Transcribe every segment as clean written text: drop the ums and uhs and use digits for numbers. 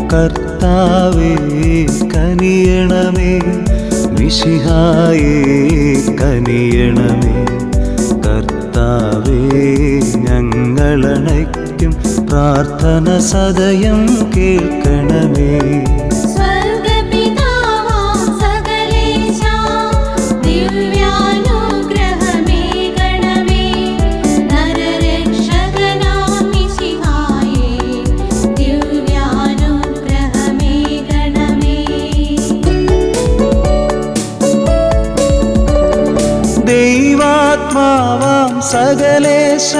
കർത്താവേ കനിയണമേ, മിശിഹായേ കനിയണമേ. കർത്താവേ ഞങ്ങളണയ്ക്കും പ്രാർത്ഥന സദയം കേൾക്കണമേ. ദൈവാത്മാവാം സകലേശ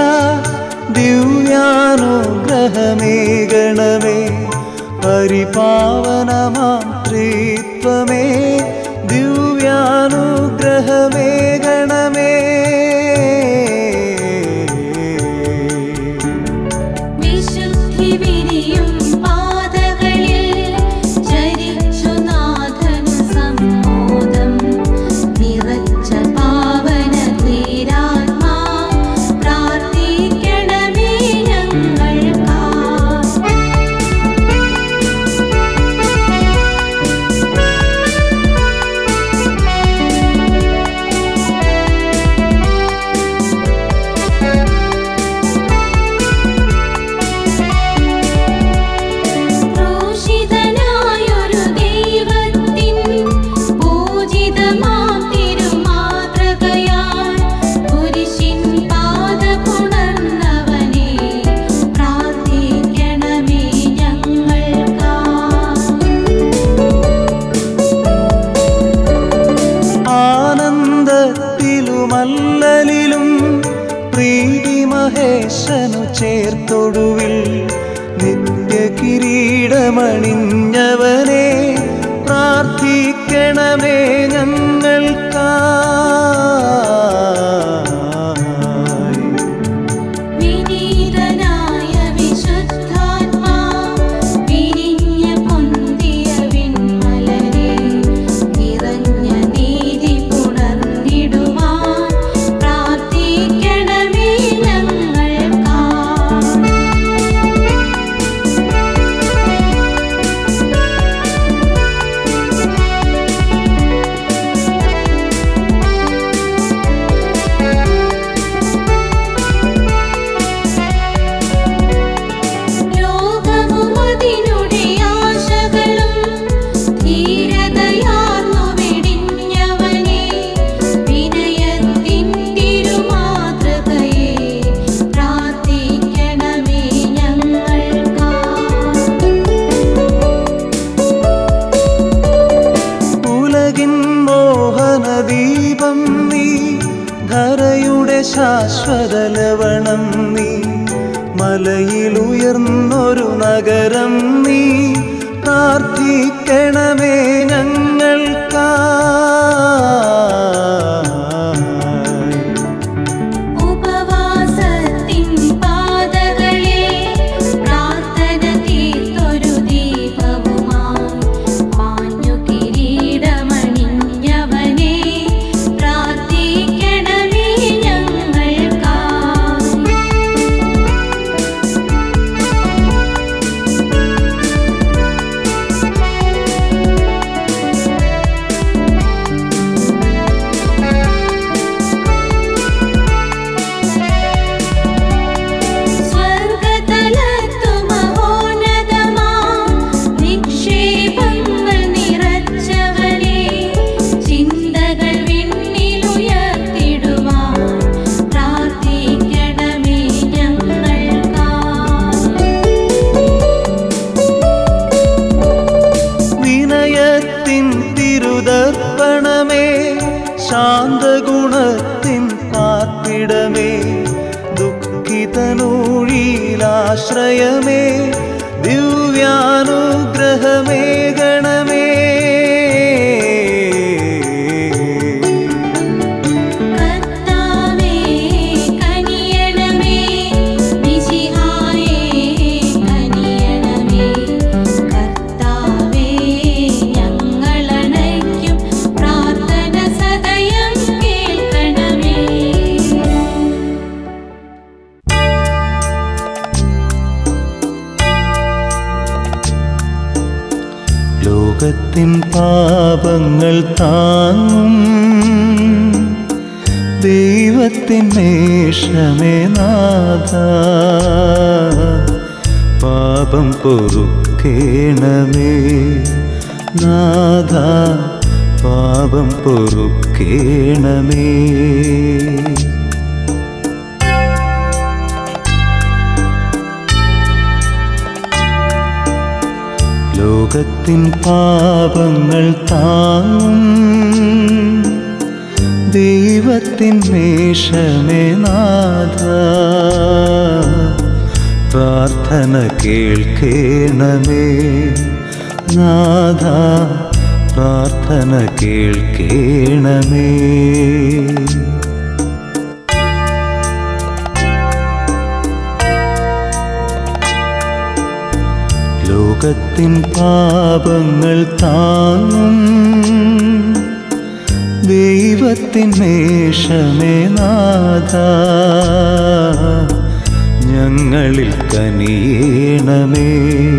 ദിവ്യാനുഗ്രഹമേകണമേ. പരിപാവനമാം ത്രിത്വമേ ദിവ്യാനുഗ്രഹമേകണമേ. മഹേശനു ചേർത്തൊടുവിൽ നിത്യകിരീടമണിഞ്ഞവനെ പ്രാർത്ഥിക്കണമേ ഞങ്ങൾക്കായി. വിനീതനായ വിശുദ്ധാത്മാ വിരിഞ്ഞ പൊന്തിയ വിൺമലരെ നിറഞ്ഞ നീതി പുണർന്നിടുവാൻ പ്രാർത്ഥിക്കണമേ ദീപം നീ, ധരയുടെ ശാശ്വത ലവണം നീ, മലയിലുയർന്നൊരു നഗരം നീ, പ്രാർത്ഥിക്കണമേ ഞങ്ങൾക്കായി. തിരുദർപ്പണമേ, ശാന്തഗുണത്തിൻ പാർപ്പിടമേ, ദുഃഖിതനൂഴിയിലാശ്രയമേ, ദിവ്യാനുഗ്രഹമേകണമേ. ലോകത്തിൻ പാപങ്ങൾ താങ്ങും ദൈവത്തിൻ മേഷമേ നാഥ, പാപം പൊറുക്കേണമേ നാഥ, പാപം പൊറുക്കേണമേ. ലോകത്തിൻ പാപങ്ങൾ താങ്ങും ദൈവത്തിൻ മേഷമേ നാഥ, പ്രാർത്ഥന കേൾക്കേണമേ നാഥ, പ്രാർത്ഥന കേൾക്കേണമേ. ലോകത്തിൻ പാപങ്ങൾ താങ്ങും ദൈവത്തിൻ മേഷമേ നാഥ, ഞങ്ങളിൽ കനിയേണമേ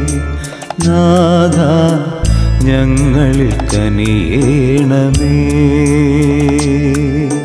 നാഥ, ഞങ്ങളിൽ കനിയേണമേ.